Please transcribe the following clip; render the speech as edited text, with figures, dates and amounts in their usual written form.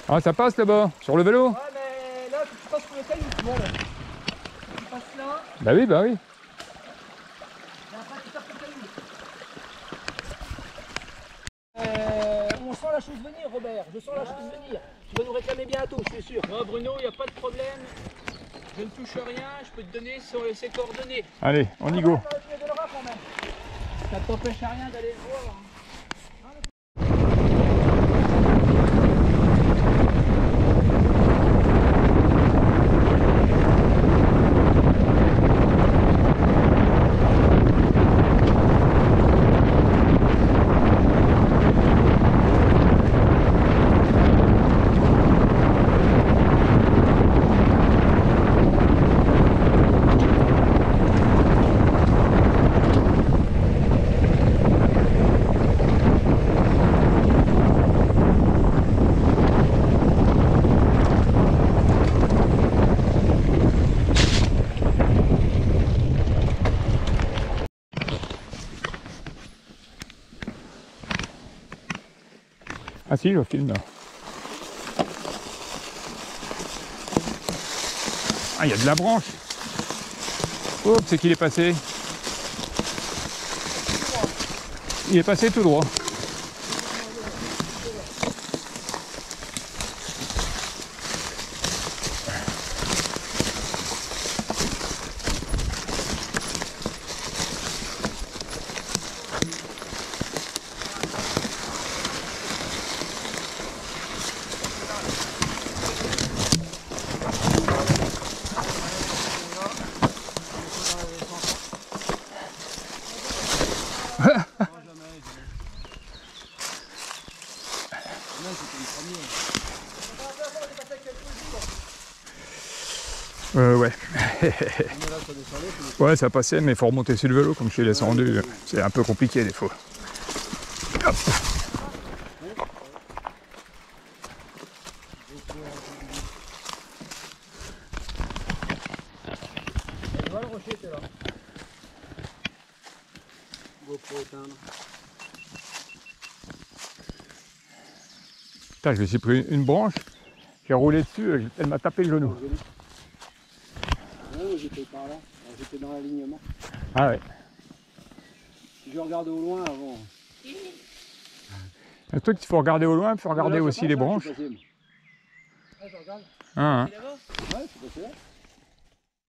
Ah, ça passe là-bas, sur le vélo? Ouais, mais là, tu passes pour les cailloux, tu vois, là. Tu passes là, Bah oui, bah oui. et après tu tapes les cailloux. On sent la chose venir, Robert. Je sens la chose venir. Tu vas nous réclamer bientôt, je suis sûr. Moi, Bruno, il n'y a pas de problème. Je ne touche rien, je peux te donner ses coordonnées. Allez, on y go. Ça ne t'empêche à rien d'aller le voir. Ah si, je filme là. Ah, il y a de la branche. Oh, c'est qu'il est passé. Il est passé tout droit. Ouais. Ouais, ça passait, mais il faut remonter sur le vélo, comme je suis descendu. C'est un peu compliqué des fois. Hop. Tu vois le rocher, t'es là. GoPro éteindre. Putain, je me suis pris une branche, j'ai roulé dessus, elle m'a tapé le genou. Ouais, j'étais par là. J'étais dans l'alignement. Ah ouais. Je regardais au loin avant. Le truc, il faut regarder au loin, il faut regarder aussi les branches. Ah, je regarde. Ah, hein. Là-bas ? Ouais, c'est passé là.